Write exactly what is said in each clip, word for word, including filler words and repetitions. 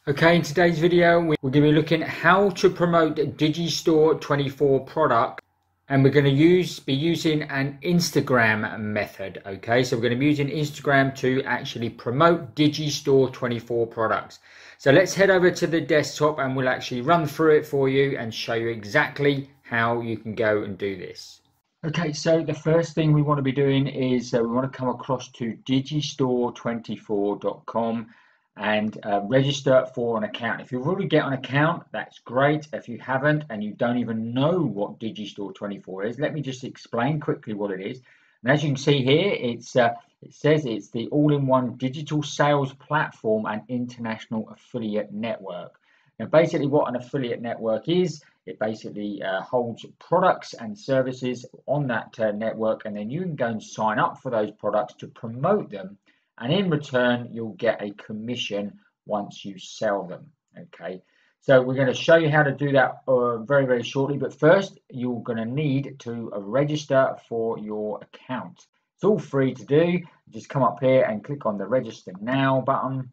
Okay, in today's video, we're going to be looking at how to promote Digistore twenty-four product, and we're going to use be using an Instagram method. Okay, so we're going to be using Instagram to actually promote Digistore twenty-four products. So let's head over to the desktop and we'll actually run through it for you and show you exactly how you can go and do this. Okay, so the first thing we want to be doing is uh, we want to come across to digistore twenty-four dot com and uh, register for an account. If you've already got an account, that's great. If you haven't and you don't even know what Digistore twenty-four is, let me just explain quickly what it is. And as you can see here, it's uh, it says it's the all-in-one digital sales platform and international affiliate network. Now, basically what an affiliate network is, it basically uh, holds products and services on that uh, network, and then you can go and sign up for those products to promote them, and in return you'll get a commission once you sell them. Okay, so we're going to show you how to do that uh, very very shortly, but first you're going to need to uh, register for your account. It's all free to do. Just come up here and click on the register now button,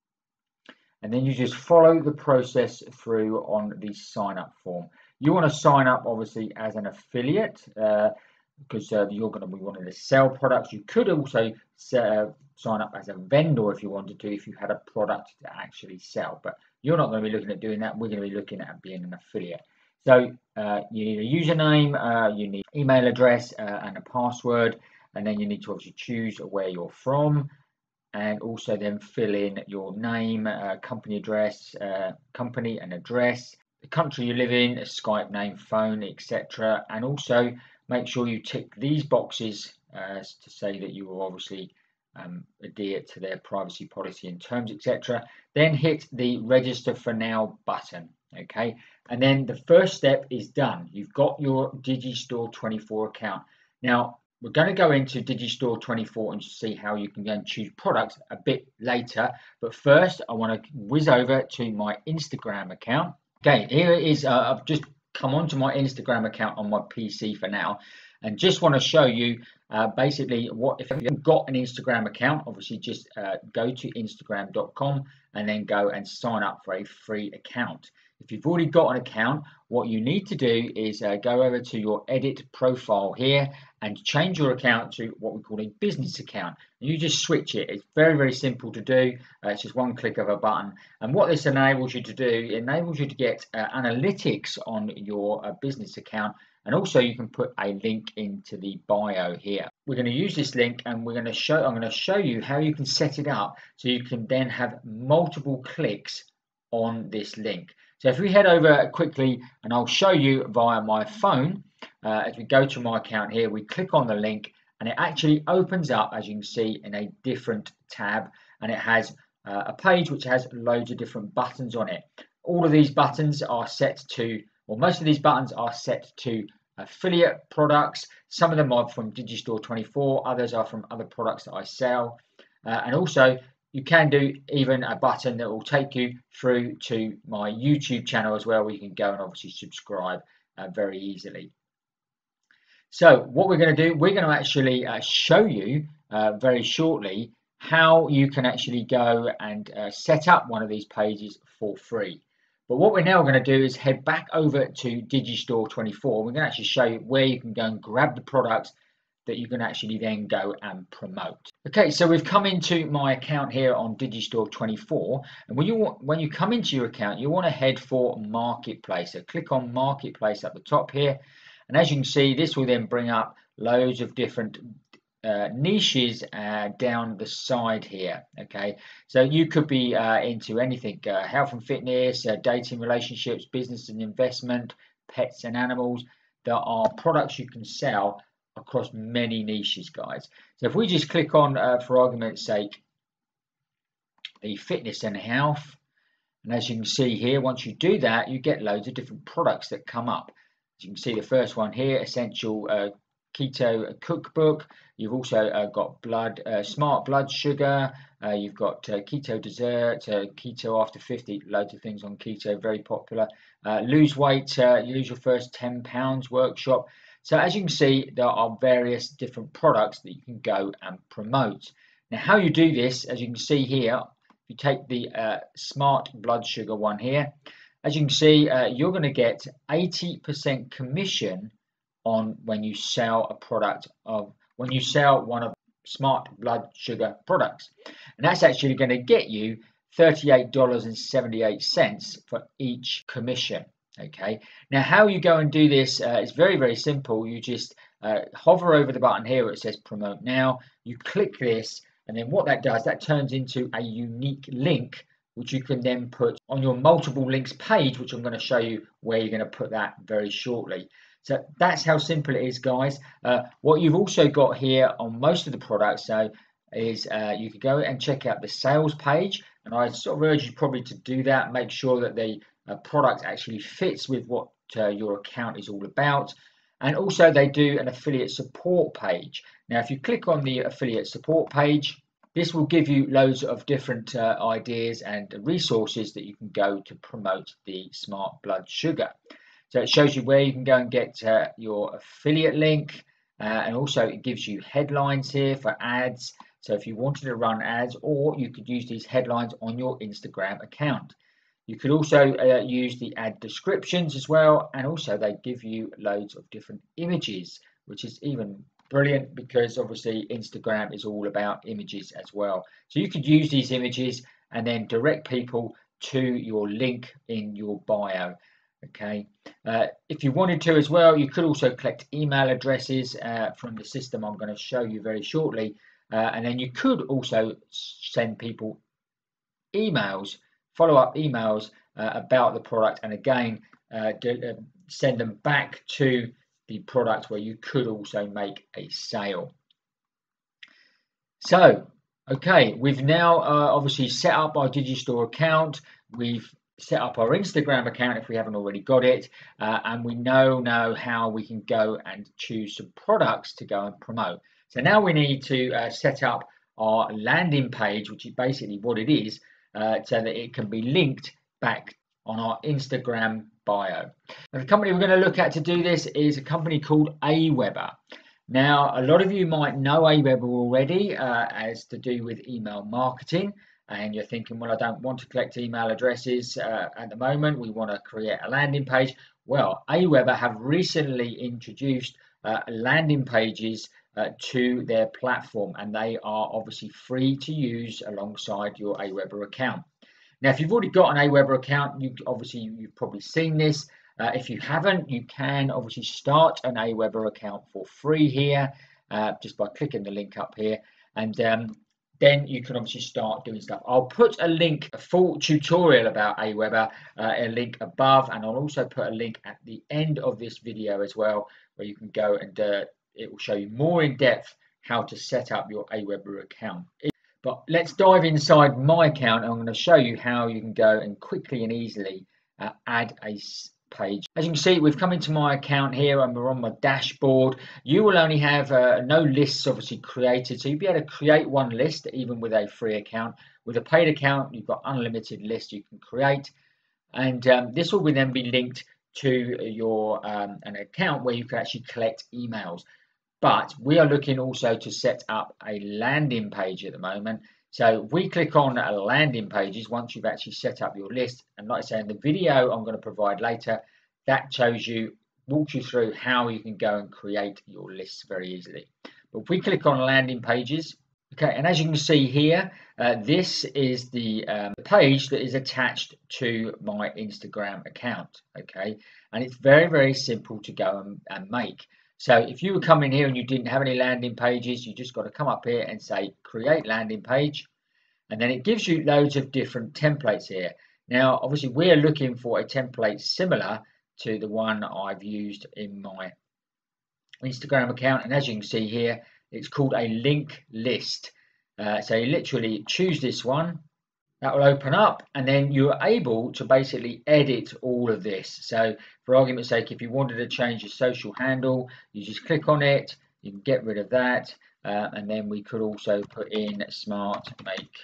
and then you just follow the process through on the sign up form. You want to sign up obviously as an affiliate uh, because uh, you're going to be wanting to sell products. You could also uh, sign up as a vendor if you wanted to, if you had a product to actually sell, but you're not going to be looking at doing that. We're going to be looking at being an affiliate. So uh, you need a username, uh, you need email address uh, and a password, and then you need to obviously choose where you're from, and also then fill in your name, uh, company address, uh, company and address, the country you live in, a Skype name, phone, et cetera. And also make sure you tick these boxes uh, to say that you will obviously um, adhere to their privacy policy and terms, et cetera. Then hit the register for now button. Okay, and then the first step is done. You've got your Digistore twenty-four account. Now, we're going to go into Digistore twenty-four and see how you can go and choose products a bit later. But first, I want to whiz over to my Instagram account. Okay, here it is. Uh, I've just come onto my Instagram account on my P C for now, and just want to show you uh, basically what, if you've got an Instagram account, obviously just uh, go to instagram dot com and then go and sign up for a free account. If you've already got an account, what you need to do is uh, go over to your edit profile here and change your account to what we call a business account. And you just switch it. It's very, very simple to do. Uh, it's just one click of a button. And what this enables you to do, it enables you to get uh, analytics on your uh, business account. And also you can put a link into the bio here. We're going to use this link and we're going to show, I'm going to show you how you can set it up so you can then have multiple clicks on this link. So if we head over quickly, and I'll show you via my phone, uh, as we go to my account here, we click on the link and it actually opens up, as you can see, in a different tab, and it has uh, a page which has loads of different buttons on it. All of these buttons are set to, or most of these buttons are set to affiliate products. Some of them are from Digistore twenty-four, others are from other products that I sell, uh, and also you can do even a button that will take you through to my YouTube channel as well, where you can go and obviously subscribe uh, very easily. So what we're going to do, we're going to actually uh, show you uh, very shortly how you can actually go and uh, set up one of these pages for free. But what we're now going to do is head back over to Digistore twenty-four. We're going to actually show you where you can go and grab the products that you can actually then go and promote. Okay, so we've come into my account here on Digistore twenty-four, and when you want, when you come into your account, you want to head for Marketplace. So click on Marketplace at the top here, and as you can see, this will then bring up loads of different uh, niches uh, down the side here. Okay, so you could be uh, into anything: uh, health and fitness, uh, dating, relationships, business and investment, pets and animals. There are products you can sell across many niches, guys. So if we just click on, uh, for argument's sake, the fitness and health, and as you can see here, once you do that, you get loads of different products that come up. As you can see, the first one here, Essential uh, Keto Cookbook. You've also uh, got blood, uh, Smart Blood Sugar. Uh, you've got uh, Keto Dessert, uh, Keto After fifty, loads of things on keto, very popular. Uh, lose weight, uh, you lose your first ten pounds workshop. So as you can see, there are various different products that you can go and promote. Now, how you do this, as you can see here, if you take the uh, Smart Blood Sugar one here, as you can see, uh, you're going to get eighty percent commission on when you sell a product of when you sell one of Smart Blood Sugar products, and that's actually going to get you thirty-eight dollars and seventy-eight cents for each commission. Okay, now how you go and do this uh, is very very simple. You just uh, hover over the button here where it says promote now, you click this, and then what that does, that turns into a unique link which you can then put on your multiple links page, which I'm going to show you where you're going to put that very shortly. So that's how simple it is, guys. Uh, what you've also got here on most of the products so is uh, you could go and check out the sales page, and I sort of urge you probably to do that. Make sure that the uh, product actually fits with what uh, your account is all about. And also they do an affiliate support page. Now if you click on the affiliate support page, this will give you loads of different uh, ideas and resources that you can go to promote the Smart Blood Sugar. So it shows you where you can go and get uh, your affiliate link, uh, and also it gives you headlines here for ads. So if you wanted to run ads, or you could use these headlines on your Instagram account. You could also uh, use the ad descriptions as well, and also they give you loads of different images, which is even brilliant because obviously Instagram is all about images as well. So you could use these images and then direct people to your link in your bio. Okay, uh, if you wanted to as well, you could also collect email addresses uh, from the system I'm going to show you very shortly, uh, and then you could also send people emails, follow-up emails uh, about the product, and again uh, do, uh, send them back to the product where you could also make a sale. So okay, we've now uh, obviously set up our Digistore account, we've set up our Instagram account if we haven't already got it, uh, and we know now how we can go and choose some products to go and promote. So now we need to uh, set up our landing page, which is basically what it is, uh, so that it can be linked back on our Instagram bio. And the company we're going to look at to do this is a company called Aweber. Now, a lot of you might know Aweber already uh, as to do with email marketing, and you're thinking, well, I don't want to collect email addresses uh, at the moment. We want to create a landing page. Well, Aweber have recently introduced uh, landing pages uh, to their platform, and they are obviously free to use alongside your Aweber account. Now, if you've already got an Aweber account, you obviously you've probably seen this. Uh, if you haven't, you can obviously start an Aweber account for free here, uh, just by clicking the link up here, and um, then you can obviously start doing stuff. I'll put a link, a full tutorial about Aweber, uh, a link above, and I'll also put a link at the end of this video as well, where you can go and uh, it will show you more in depth how to set up your Aweber account. But let's dive inside my account, and I'm going to show you how you can go and quickly and easily uh, add a page. As you can see, we've come into my account here and we're on my dashboard. You will only have uh, no lists obviously created, so you'll be able to create one list even with a free account. With a paid account, you've got unlimited lists you can create, and um, this will then be linked to your um, an account where you can actually collect emails. But we are looking also to set up a landing page at the moment. So if we click on landing pages once you've actually set up your list, and like I say in the video I'm going to provide later, that shows you, walks you through how you can go and create your lists very easily. But if we click on landing pages, okay, and as you can see here, uh, this is the um, page that is attached to my Instagram account, okay, and it's very very simple to go and, and make. So if you were coming here and you didn't have any landing pages, you just got to come up here and say create landing page, and then it gives you loads of different templates here. Now obviously we're looking for a template similar to the one I've used in my Instagram account, and as you can see here, it's called a link list. Uh, so you literally choose this one, that will open up, and then you're able to basically edit all of this. So for argument's sake, if you wanted to change your social handle, you just click on it, you can get rid of that, uh, and then we could also put in smart make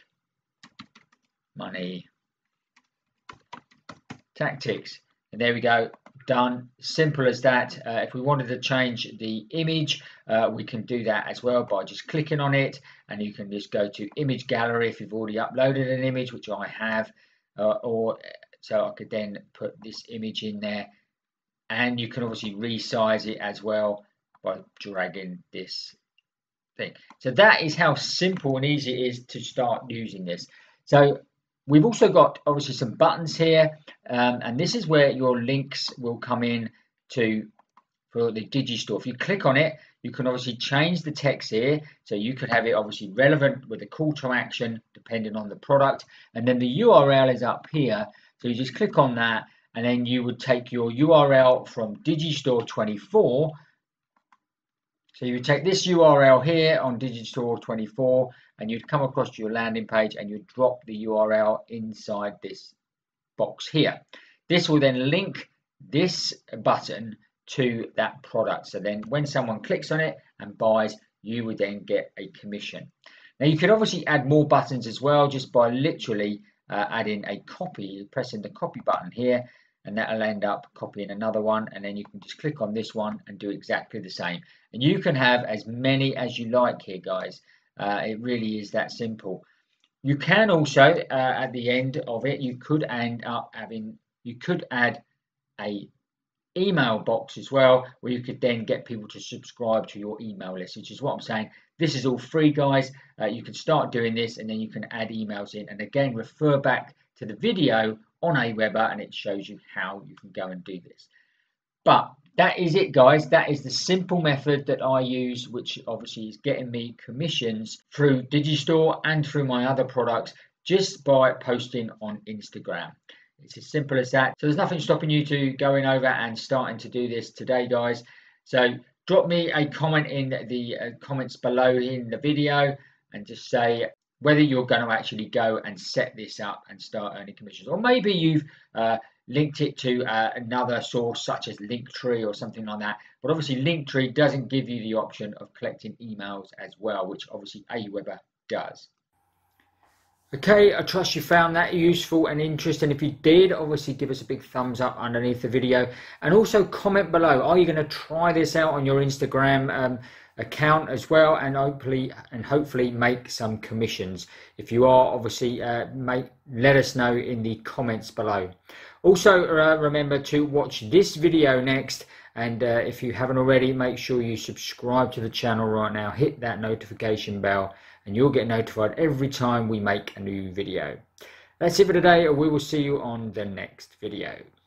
money tactics, and there we go, done. Simple as that. Uh, if we wanted to change the image, uh, we can do that as well by just clicking on it, and you can just go to image gallery if you've already uploaded an image, which I have, uh, or so I could then put this image in there, and you can obviously resize it as well by dragging this thing. So that is how simple and easy it is to start using this. So we've also got obviously some buttons here, um, and this is where your links will come in to for the Digistore. If you click on it, you can obviously change the text here, so you could have it obviously relevant with a call to action depending on the product, and then the U R L is up here, so you just click on that, and then you would take your U R L from Digistore twenty-four. So you would take this U R L here on Digistore twenty-four, and you'd come across to your landing page, and you'd drop the U R L inside this box here. This will then link this button to that product. So then when someone clicks on it and buys, you would then get a commission. Now you could obviously add more buttons as well, just by literally uh, adding a copy, pressing the copy button here, and that'll end up copying another one, and then you can just click on this one and do exactly the same. And you can have as many as you like here, guys. Uh, it really is that simple. You can also uh, at the end of it, you could end up having, you could add a email box as well, where you could then get people to subscribe to your email list, which is what I'm saying. This is all free, guys. Uh, you can start doing this, and then you can add emails in, and again refer back to the video on Aweber, and it shows you how you can go and do this. But that is it, guys. That is the simple method that I use, which obviously is getting me commissions through Digistore and through my other products, just by posting on Instagram. It's as simple as that. So there's nothing stopping you to going over and starting to do this today, guys. So drop me a comment in the uh, comments below in the video, and just say whether you're going to actually go and set this up and start earning commissions, or maybe you've uh, linked it to uh, another source such as Linktree or something like that. But obviously Linktree doesn't give you the option of collecting emails as well, which obviously Aweber does. Okay, I trust you found that useful and interesting. If you did, obviously give us a big thumbs up underneath the video, and also comment below. Are you going to try this out on your Instagram um, account as well, and hopefully and hopefully make some commissions? If you are, obviously uh, make let us know in the comments below. Also uh, remember to watch this video next, and uh, if you haven't already, make sure you subscribe to the channel right now. Hit that notification bell, and you'll get notified every time we make a new video. That's it for today. We will see you on the next video.